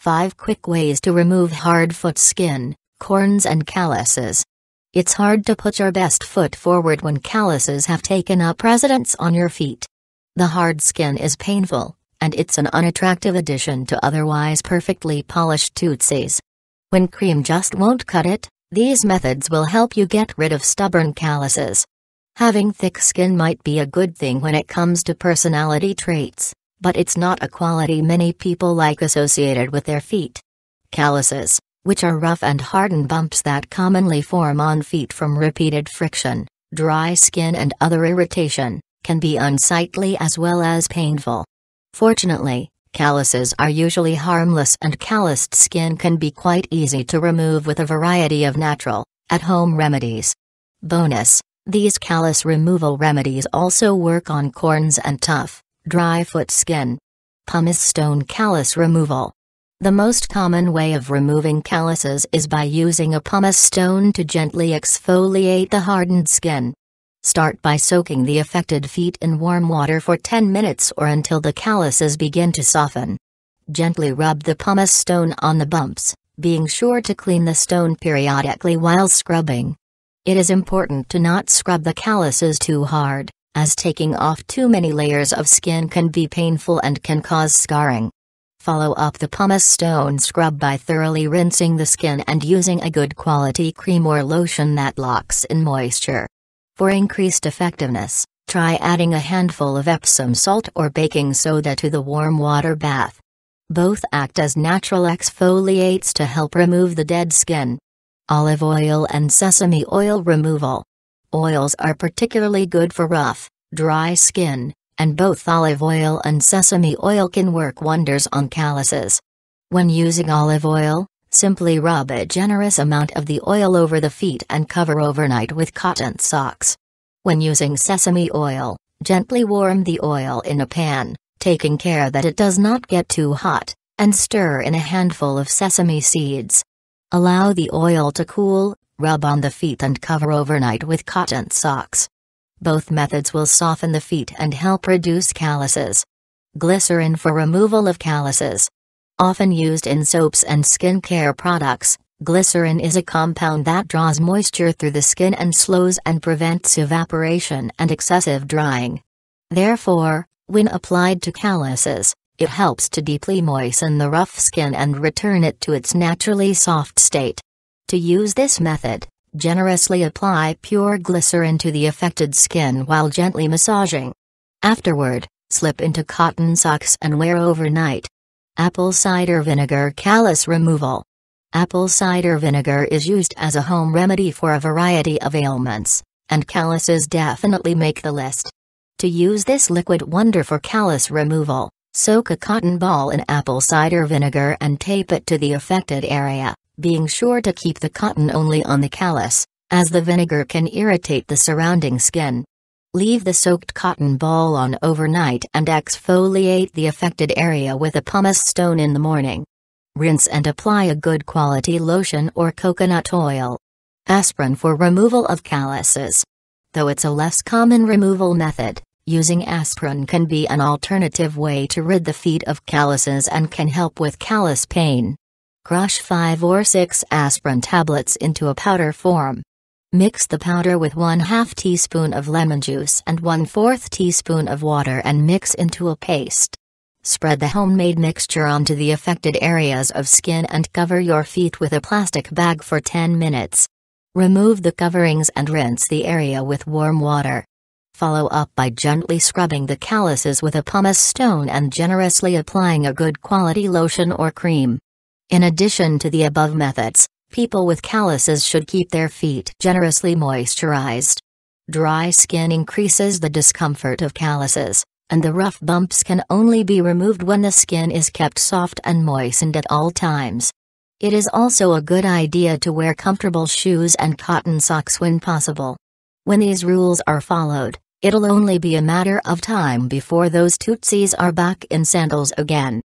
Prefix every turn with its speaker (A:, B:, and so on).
A: 5 Quick Ways to Remove Hard Foot Skin, Corns and Calluses. It's hard to put your best foot forward when calluses have taken up residence on your feet. The hard skin is painful, and it's an unattractive addition to otherwise perfectly polished tootsies. When cream just won't cut it, these methods will help you get rid of stubborn calluses. Having thick skin might be a good thing when it comes to personality traits, but it's not a quality many people like associated with their feet. Calluses, which are rough and hardened bumps that commonly form on feet from repeated friction, dry skin and other irritation, can be unsightly as well as painful. Fortunately, calluses are usually harmless and calloused skin can be quite easy to remove with a variety of natural, at-home remedies. Bonus: these callus removal remedies also work on corns and tough, dry foot skin. Pumice stone callus removal. The most common way of removing calluses is by using a pumice stone to gently exfoliate the hardened skin. Start by soaking the affected feet in warm water for 10 minutes or until the calluses begin to soften. Gently rub the pumice stone on the bumps, being sure to clean the stone periodically while scrubbing. It is important to not scrub the calluses too hard, as taking off too many layers of skin can be painful and can cause scarring. Follow up the pumice stone scrub by thoroughly rinsing the skin and using a good quality cream or lotion that locks in moisture. For increased effectiveness, try adding a handful of Epsom salt or baking soda to the warm water bath. Both act as natural exfoliates to help remove the dead skin. Olive oil and sesame oil removal. Oils are particularly good for rough, dry skin, and both olive oil and sesame oil can work wonders on calluses. When using olive oil, simply rub a generous amount of the oil over the feet and cover overnight with cotton socks. When using sesame oil, gently warm the oil in a pan, taking care that it does not get too hot, and stir in a handful of sesame seeds. Allow the oil to cool, rub on the feet and cover overnight with cotton socks. Both methods will soften the feet and help reduce calluses. Glycerin for removal of calluses. Often used in soaps and skincare products, glycerin is a compound that draws moisture through the skin and slows and prevents evaporation and excessive drying. Therefore, when applied to calluses, it helps to deeply moisten the rough skin and return it to its naturally soft state. To use this method, generously apply pure glycerin to the affected skin while gently massaging. Afterward, slip into cotton socks and wear overnight. Apple cider vinegar callus removal. Apple cider vinegar is used as a home remedy for a variety of ailments, and calluses definitely make the list. To use this liquid wonder for callus removal, soak a cotton ball in apple cider vinegar and tape it to the affected area, being sure to keep the cotton only on the callus, as the vinegar can irritate the surrounding skin. Leave the soaked cotton ball on overnight and exfoliate the affected area with a pumice stone in the morning. Rinse and apply a good quality lotion or coconut oil. Aspirin for removal of calluses. Though it's a less common removal method, using aspirin can be an alternative way to rid the feet of calluses and can help with callus pain. Crush 5 or 6 aspirin tablets into a powder form. Mix the powder with 1/2 teaspoon of lemon juice and 1/4 teaspoon of water and mix into a paste. Spread the homemade mixture onto the affected areas of skin and cover your feet with a plastic bag for 10 minutes. Remove the coverings and rinse the area with warm water. Follow up by gently scrubbing the calluses with a pumice stone and generously applying a good quality lotion or cream. In addition to the above methods, people with calluses should keep their feet generously moisturized. Dry skin increases the discomfort of calluses, and the rough bumps can only be removed when the skin is kept soft and moistened at all times. It is also a good idea to wear comfortable shoes and cotton socks when possible. When these rules are followed, it'll only be a matter of time before those tootsies are back in sandals again.